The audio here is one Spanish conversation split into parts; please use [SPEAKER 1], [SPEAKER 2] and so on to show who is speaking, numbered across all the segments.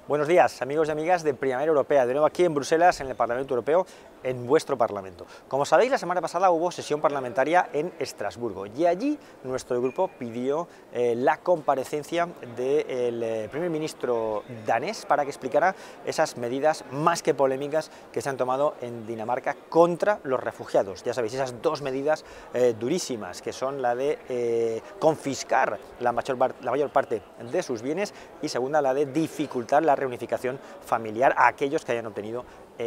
[SPEAKER 1] Buenos días, amigos y amigas de Primavera Europea, de nuevo aquí en Bruselas, en el Parlamento Europeo, en vuestro Parlamento. Como sabéis, la semana pasada hubo sesión parlamentaria en Estrasburgo y allí nuestro grupo pidió la comparecencia del primer ministro danés para que explicara esas medidas más que polémicas que se han tomado en Dinamarca contra los refugiados. Ya sabéis, esas dos medidas durísimas, que son la de confiscar la mayor parte de sus bienes y segunda, la de dificultar la reunificación familiar a aquellos que hayan obtenido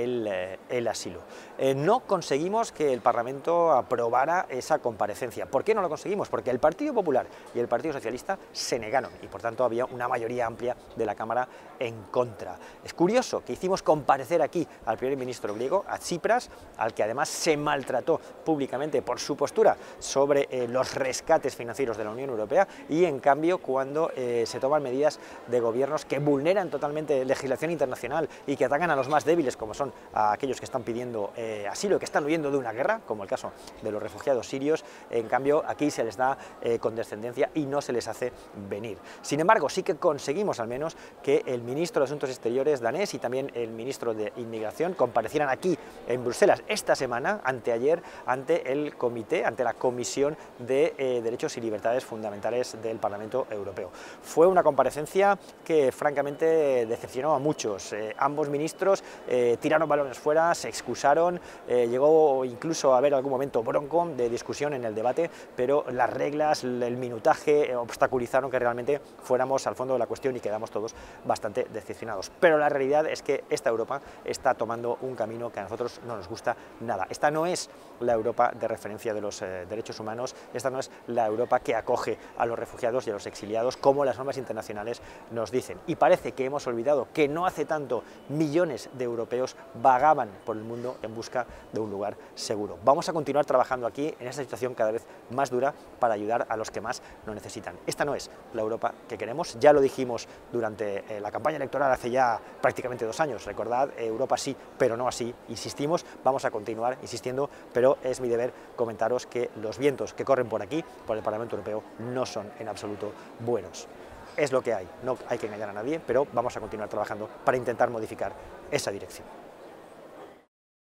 [SPEAKER 1] el asilo. No conseguimos que el Parlamento aprobara esa comparecencia. ¿Por qué no lo conseguimos? Porque el Partido Popular y el Partido Socialista se negaron y por tanto había una mayoría amplia de la Cámara en contra. Es curioso que hicimos comparecer aquí al primer ministro griego, a Tsipras, al que además se maltrató públicamente por su postura sobre los rescates financieros de la Unión Europea, y en cambio cuando se toman medidas de gobiernos que vulneran totalmente legislación internacional y que atacan a los más débiles, como son a aquellos que están pidiendo asilo y que están huyendo de una guerra, como el caso de los refugiados sirios, en cambio aquí se les da condescendencia y no se les hace venir. Sin embargo, sí que conseguimos al menos que el ministro de Asuntos Exteriores danés y también el ministro de Inmigración comparecieran aquí en Bruselas esta semana, anteayer, ante el comité, ante la Comisión de Derechos y Libertades Fundamentales del Parlamento Europeo. Fue una comparecencia que francamente decepcionó a muchos. Ambos ministros tiraron balones fuera, se excusaron, llegó incluso a haber algún momento bronco de discusión en el debate, pero las reglas, el minutaje obstaculizaron que realmente fuéramos al fondo de la cuestión y quedamos todos bastante decepcionados. Pero la realidad es que esta Europa está tomando un camino que a nosotros no nos gusta nada. Esta no es la Europa de referencia de los derechos humanos, esta no es la Europa que acoge a los refugiados y a los exiliados como las normas internacionales nos dicen. Y parece que hemos olvidado que no hace tanto millones de europeos vagaban por el mundo en busca de un lugar seguro. Vamos a continuar trabajando aquí en esta situación cada vez más dura para ayudar a los que más lo necesitan. Esta no es la Europa que queremos, ya lo dijimos durante la campaña electoral hace ya prácticamente 2 años, recordad, Europa sí, pero no así, insistimos, vamos a continuar insistiendo, pero es mi deber comentaros que los vientos que corren por aquí, por el Parlamento Europeo, no son en absoluto buenos. Es lo que hay, no hay que engañar a nadie, pero vamos a continuar trabajando para intentar modificar esa dirección.